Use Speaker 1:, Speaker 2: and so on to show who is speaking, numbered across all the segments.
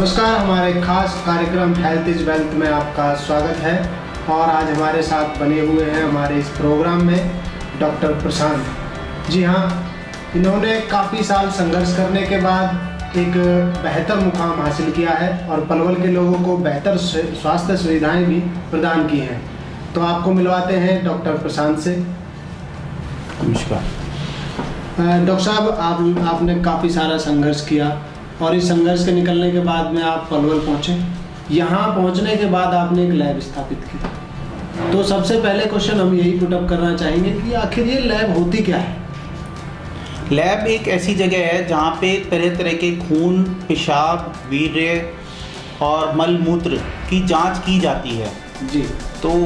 Speaker 1: नमस्कार, हमारे खास कार्यक्रम हेल्थ इज वेल्थ में आपका स्वागत है। और आज हमारे साथ बने हुए हैं हमारे इस प्रोग्राम में डॉक्टर प्रशांत। जी हाँ, इन्होंने काफ़ी साल संघर्ष करने के बाद एक बेहतर मुकाम हासिल किया है और पलवल के लोगों को बेहतर स्वास्थ्य सुविधाएं भी प्रदान की हैं। तो आपको मिलवाते हैं डॉक्टर प्रशांत से।
Speaker 2: नमस्कार
Speaker 1: डॉक्टर साहब, आपने काफ़ी सारा संघर्ष किया और इस संघर्ष के निकलने के बाद में आप पलवल पहुँचे। यहाँ पहुँचने के बाद आपने एक लैब स्थापित की। तो सबसे पहले क्वेश्चन हम यही पुटअप करना चाहेंगे कि आखिर ये लैब होती क्या है?
Speaker 2: लैब एक ऐसी जगह है जहाँ पे तरह तरह के खून, पेशाब, वीर्य और मल मूत्र की जांच की जाती है।
Speaker 1: जी।
Speaker 2: तो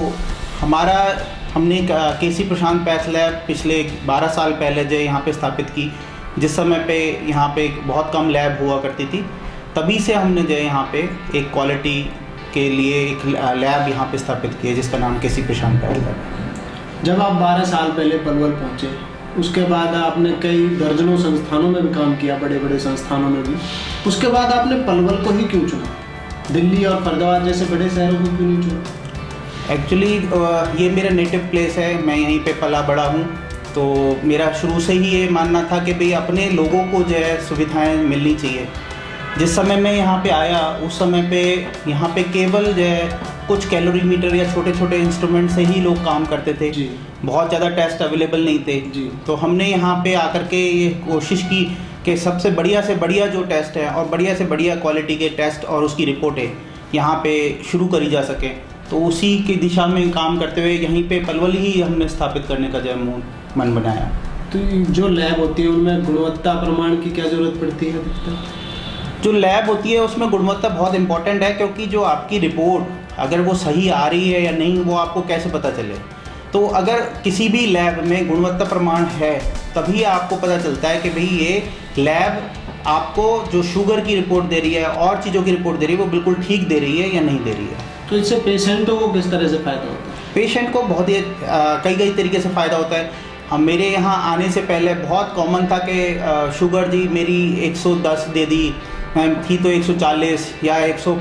Speaker 2: हमने केसी प्रशांत पैथ लैब पिछले 12 साल पहले जो यहाँ पे स्थापित की, जिस समय पे यहाँ पे बहुत कम लैब हुआ करती थी। तभी से हमने जो यहाँ पे एक क्वालिटी के लिए एक लैब यहाँ पे स्थापित की है जिसका नाम केसी प्रशांत पैथ लैब है।
Speaker 1: जब आप 12 साल पहले पलवल पहुँचे, उसके बाद आपने कई दर्जनों संस्थानों में भी काम किया, बड़े बड़े संस्थानों में भी। उसके बाद आपने पलवल को ही क्यों चुना? दिल्ली और फरीदाबाद जैसे बड़े शहरों को क्यों नहीं चुना?
Speaker 2: एक्चुअली ये मेरा नेटिव प्लेस है, मैं यहीं पे पला बड़ा हूँ। तो मेरा शुरू से ही ये मानना था कि भाई अपने लोगों को जो है सुविधाएं मिलनी चाहिए। जिस समय मैं यहाँ पे आया उस समय पे यहाँ पे केवल जो है कुछ कैलोरीमीटर या छोटे छोटे इंस्ट्रूमेंट से ही लोग काम करते थे।
Speaker 1: जी।
Speaker 2: बहुत ज़्यादा टेस्ट अवेलेबल नहीं थे।
Speaker 1: जी।
Speaker 2: तो हमने यहाँ पे आकर के ये कोशिश की कि सबसे बढ़िया से बढ़िया जो टेस्ट है और बढ़िया से बढ़िया क्वालिटी के टेस्ट और उसकी रिपोर्टें यहाँ पे शुरू करी जा सकें। तो उसी की दिशा में काम करते हुए यहीं पे पलवल ही हमने स्थापित करने का जो मन बनाया।
Speaker 1: तो जो लैब होती है उनमें गुणवत्ता प्रमाण की क्या ज़रूरत पड़ती है?
Speaker 2: जो लैब होती है उसमें गुणवत्ता बहुत इंपॉर्टेंट है, क्योंकि जो आपकी रिपोर्ट अगर वो सही आ रही है या नहीं वो आपको कैसे पता चले। तो अगर किसी भी लैब में गुणवत्ता प्रमाण है तभी आपको पता चलता है कि भाई ये लैब आपको जो शुगर की रिपोर्ट दे रही है और चीज़ों की रिपोर्ट दे रही है वो बिल्कुल ठीक दे रही है या नहीं दे रही है।
Speaker 1: तो इससे पेशेंटों को किस तरह से फ़ायदा होता है?
Speaker 2: पेशेंट को बहुत ही कई तरीके से फ़ायदा होता है। हम मेरे यहाँ आने से पहले बहुत कॉमन था कि शुगर जी मेरी 110 दे दी, थी तो 140 या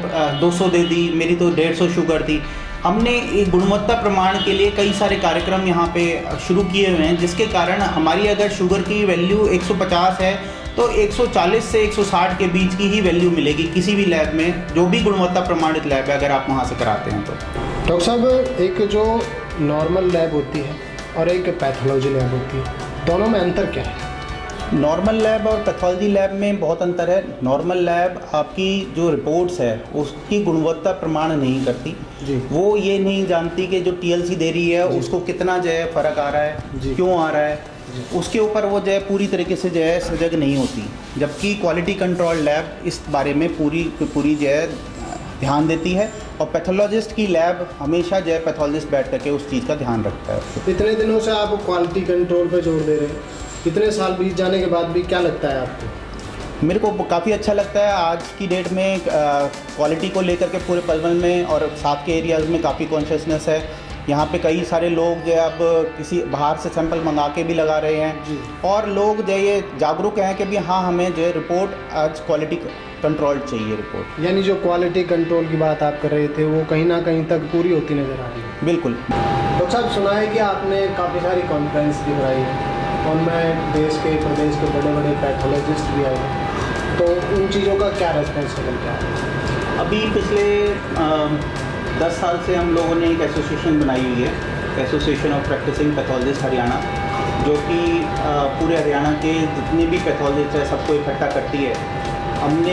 Speaker 2: 200 दे दी, मेरी तो 150 शुगर थी। हमने एक गुणवत्ता प्रमाण के लिए कई सारे कार्यक्रम यहाँ पे शुरू किए हुए हैं, जिसके कारण हमारी अगर शुगर की वैल्यू 150 है तो 140 से 160 के बीच की ही वैल्यू मिलेगी किसी भी लैब में, जो भी गुणवत्ता प्रमाणित लैब है अगर आप वहाँ से कराते हैं तो।
Speaker 1: डॉक्टर साहब, एक जो नॉर्मल लैब होती है और एक पैथोलॉजी लैब होती है, दोनों में अंतर क्या है?
Speaker 2: नॉर्मल लैब और पैथोलॉजी लैब में बहुत अंतर है। नॉर्मल लैब आपकी जो रिपोर्ट्स है उसकी गुणवत्ता प्रमाण नहीं करती।
Speaker 1: जी।
Speaker 2: वो ये नहीं जानती कि जो टीएलसी दे रही है उसको कितना जो है फ़र्क आ रहा है, क्यों आ रहा है, उसके ऊपर वो जो है पूरी तरीके से जो है सजग नहीं होती। जबकि क्वालिटी कंट्रोल लैब इस बारे में पूरी जो है ध्यान देती है, और पैथोलॉजिस्ट की लैब हमेशा जो है पैथोलॉजिस्ट बैठ करके उस चीज़ का ध्यान रखता है।
Speaker 1: इतने दिनों से आप क्वालिटी कंट्रोल पे जोर दे रहे हैं, इतने साल बीत जाने के बाद भी क्या लगता है आपको?
Speaker 2: मेरे को काफ़ी अच्छा लगता है। आज की डेट में क्वालिटी को लेकर के पूरे पलवल में और साथ के एरियाज़ में काफ़ी कॉन्शियसनेस है। यहाँ पे कई सारे लोग जो अब किसी बाहर से सैंपल मंगा के भी लगा रहे हैं, और लोग जो ये जागरूक हैं कि भी हाँ हमें जो है रिपोर्ट आज क्वालिटी कंट्रोल चाहिए रिपोर्ट।
Speaker 1: यानी जो क्वालिटी कंट्रोल की बात आप कर रहे थे वो कहीं ना कहीं तक पूरी होती नज़र आ रही है।
Speaker 2: बिल्कुल।
Speaker 1: डॉक्टर साहब, सुना है कि आपने काफ़ी सारी कॉन्फ्रेंस भी कराई है, उनमें देश के प्रदेश के बड़े बड़े पैथोलॉजिस्ट भी आए, तो उन चीज़ों का क्या रेस्पॉन्स निकल के आया?
Speaker 2: अभी पिछले 10 साल से हम लोगों ने एक एसोसिएशन बनाई हुई है, association of practising pathologist Haryana, जो कि पूरे हरियाणा के जितने भी पैथोलॉजिस्ट हैं सबको इकट्ठा करती है। हमने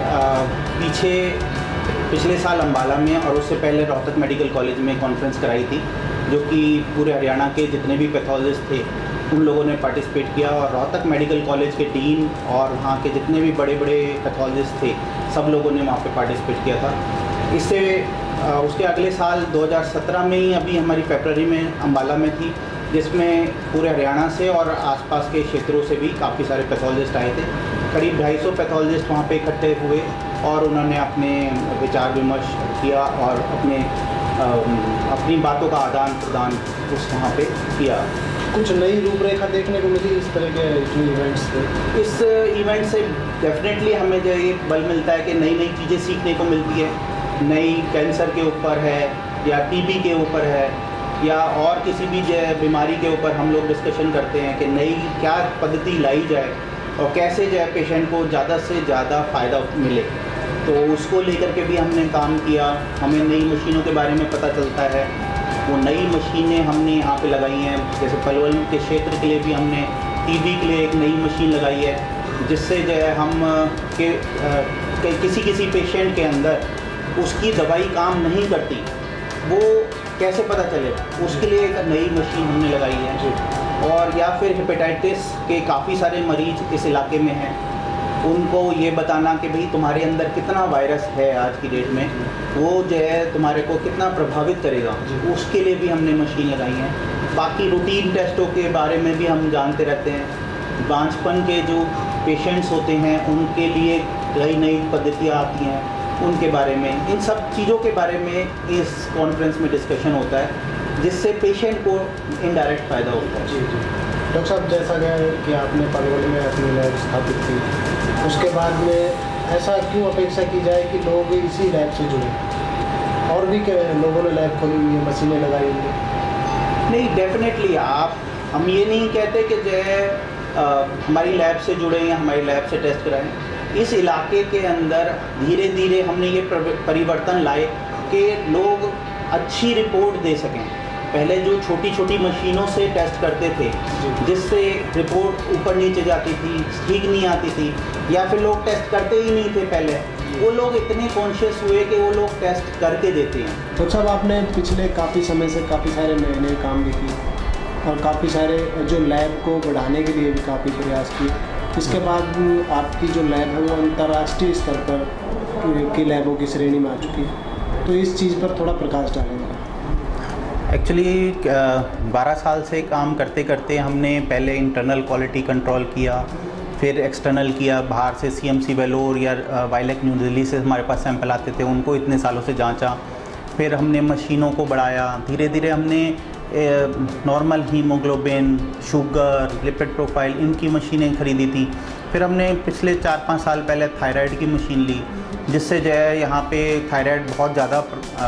Speaker 2: पिछले साल अम्बाला में और उससे पहले रोहतक मेडिकल कॉलेज में कॉन्फ्रेंस कराई थी, जो कि पूरे हरियाणा के जितने भी पैथोलॉजिस्ट थे उन लोगों ने पार्टिसिपेट किया, और रोहतक मेडिकल कॉलेज के डीन और वहाँ के जितने भी बड़े बड़े पैथोलॉजिस्ट थे सब लोगों ने वहाँ पे पार्टिसिपेट किया था। इससे उसके अगले साल 2017 में ही अभी हमारी फरवरी में अम्बाला में थी, जिसमें पूरे हरियाणा से और आसपास के क्षेत्रों से भी काफ़ी सारे पैथोलॉजिस्ट आए थे। करीब 250 पैथोलॉजिस्ट वहाँ पे इकट्ठे हुए और उन्होंने अपने विचार विमर्श किया और अपनी बातों का आदान प्रदान उस वहाँ पे किया।
Speaker 1: कुछ नई रूपरेखा देखने को मिली इस तरह के इवेंट्स से?
Speaker 2: इस इवेंट से डेफिनेटली हमें जो ये बल मिलता है कि नई नई चीज़ें सीखने को मिलती है। नई कैंसर के ऊपर है या टीबी के ऊपर है या और किसी भी बीमारी के ऊपर हम लोग डिस्कशन करते हैं कि नई क्या पद्धति लाई जाए और कैसे जो है पेशेंट को ज़्यादा से ज़्यादा फ़ायदा मिले। तो उसको लेकर के भी हमने काम किया। हमें नई मशीनों के बारे में पता चलता है, वो नई मशीनें हमने यहाँ पे लगाई हैं। जैसे पलवल के क्षेत्र के लिए भी हमने टीबी के लिए एक नई मशीन लगाई है, जिससे जो है हम किसी पेशेंट के अंदर उसकी दवाई काम नहीं करती, वो कैसे पता चले, उसके लिए एक नई मशीन हमने लगाई है। और या फिर हेपेटाइटिस के काफ़ी सारे मरीज इस इलाके में हैं, उनको ये बताना कि भाई तुम्हारे अंदर कितना वायरस है आज की डेट में, वो जो है तुम्हारे को कितना प्रभावित करेगा, उसके लिए भी हमने मशीन लगाई है। बाकी रूटीन टेस्टों के बारे में भी हम जानते रहते हैं। बांझपन के जो पेशेंट्स होते हैं उनके लिए नई नई पद्धतियाँ आती हैं, उनके बारे में, इन सब चीज़ों के बारे में इस कॉन्फ्रेंस में डिस्कशन होता है, जिससे पेशेंट को इनडायरेक्ट फ़ायदा होता है।
Speaker 1: जी जी डॉक्टर साहब, जैसा गया कि आपने पलवल में अपनी लैब स्थापित की, उसके बाद में ऐसा क्यों अपेक्षा की जाए कि लोग इसी लैब से जुड़े? और भी लोगों ने लैब खोली हुई है, मशीनें लगाई हुई है।
Speaker 2: नहीं, डेफिनेटली हम ये नहीं कहते कि जो है हमारी लैब से जुड़े या हमारी लैब से टेस्ट कराएं। इस इलाके के अंदर धीरे धीरे हमने ये परिवर्तन लाए कि लोग अच्छी रिपोर्ट दे सकें। पहले जो छोटी छोटी मशीनों से टेस्ट करते थे, जिससे रिपोर्ट ऊपर नीचे जाती थी, ठीक नहीं आती थी, या फिर लोग टेस्ट करते ही नहीं थे पहले, वो लोग इतने कॉन्शियस हुए कि वो लोग टेस्ट करके देते हैं।
Speaker 1: तो साहब, आपने पिछले काफ़ी समय से काफ़ी सारे नए नए काम भी किए और काफ़ी सारे जो लैब को बढ़ाने के लिए भी काफ़ी प्रयास किए। इसके बाद आपकी जो लैब है वो अंतर्राष्ट्रीय स्तर पर की लैबों की श्रेणी में आ चुकी है, तो इस चीज़ पर थोड़ा प्रकाश डालेंगे।
Speaker 2: एक्चुअली 12 साल से काम करते करते हमने पहले इंटरनल क्वालिटी कंट्रोल किया, फिर एक्सटर्नल किया। बाहर से CMC वेलोर या वाइलेक न्यू दिल्ली से हमारे पास सैंपल आते थे, उनको इतने सालों से जांचा। फिर हमने मशीनों को बढ़ाया, धीरे धीरे हमने normal haemoglobin, sugar, lipid profile, इनकी मशीनें खरीदी थी। फिर हमने पिछले 4-5 साल पहले थायराइड की मशीन ली, जिससे जो है यहाँ पे थायराइड बहुत ज़्यादा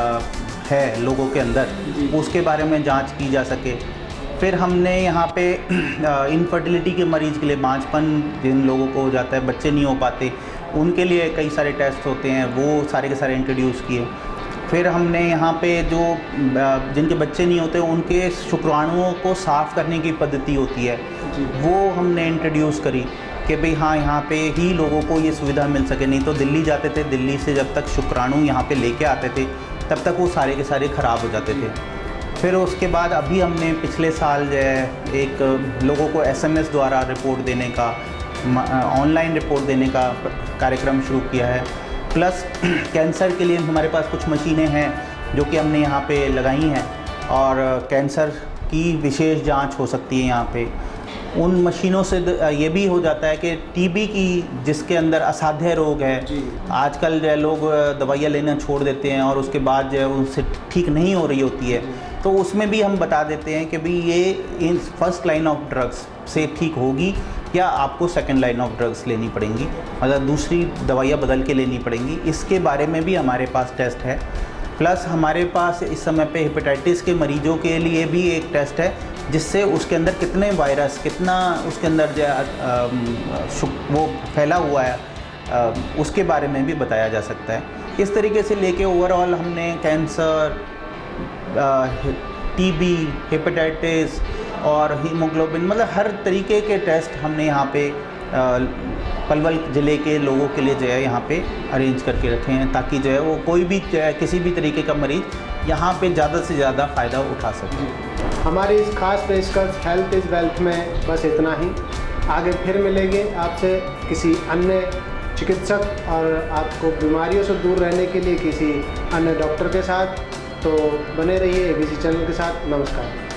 Speaker 2: है लोगों के अंदर, उसके बारे में जांच की जा सके। फिर हमने यहाँ पे इनफर्टिलिटी के मरीज़ के लिए, बांझपन जिन लोगों को हो जाता है, बच्चे नहीं हो पाते, उनके लिए कई सारे टेस्ट होते हैं, वो सारे के सारे इंट्रोड्यूस किए। फिर हमने यहाँ पे जो जिनके बच्चे नहीं होते उनके शुक्राणुओं को साफ़ करने की पद्धति होती है, वो हमने इंट्रोड्यूस करी कि भाई हाँ, यहाँ पे ही लोगों को ये सुविधा मिल सके। नहीं तो दिल्ली जाते थे, दिल्ली से जब तक शुक्राणु यहाँ पे लेके आते थे तब तक वो सारे के सारे ख़राब हो जाते थे। फिर उसके बाद अभी हमने पिछले साल जो है एक लोगों को SMS द्वारा रिपोर्ट देने का, ऑनलाइन रिपोर्ट देने का कार्यक्रम शुरू किया है। प्लस कैंसर के लिए हमारे पास कुछ मशीनें हैं जो कि हमने यहाँ पे लगाई हैं, और कैंसर की विशेष जांच हो सकती है यहाँ पे। उन मशीनों से ये भी हो जाता है कि टीबी की, जिसके अंदर असाध्य रोग है, आजकल जो है लोग दवाइयाँ लेना छोड़ देते हैं और उसके बाद जो है उनसे ठीक नहीं हो रही होती है, तो उसमें भी हम बता देते हैं कि भाई ये इन फर्स्ट लाइन ऑफ ड्रग्स से ठीक होगी या आपको सेकंड लाइन ऑफ ड्रग्स लेनी पड़ेंगी, मतलब दूसरी दवाइयाँ बदल के लेनी पड़ेंगी। इसके बारे में भी हमारे पास टेस्ट है। प्लस हमारे पास इस समय पे हेपेटाइटिस के मरीजों के लिए भी एक टेस्ट है, जिससे उसके अंदर कितने वायरस, कितना उसके अंदर जो वो फैला हुआ है, उसके बारे में भी बताया जा सकता है। इस तरीके से लेके ओवरऑल हमने कैंसर, टीबी, हेपेटाइटिस और हीमोग्लोबिन, मतलब हर तरीके के टेस्ट हमने यहाँ पे पलवल ज़िले के लोगों के लिए जो है यहाँ पे अरेंज करके रखे हैं, ताकि जो है वो कोई भी जो है किसी भी तरीके का मरीज़ यहाँ पे ज़्यादा से ज़्यादा फ़ायदा उठा सके।
Speaker 1: हमारी इस खास पेशकश हेल्थ इज़ वेल्थ में बस इतना ही। आगे फिर मिलेंगे आपसे किसी अन्य चिकित्सक और आपको बीमारियों से दूर रहने के लिए किसी अन्य डॉक्टर के साथ। तो बने रहिए ABC चैनल के साथ। नमस्कार।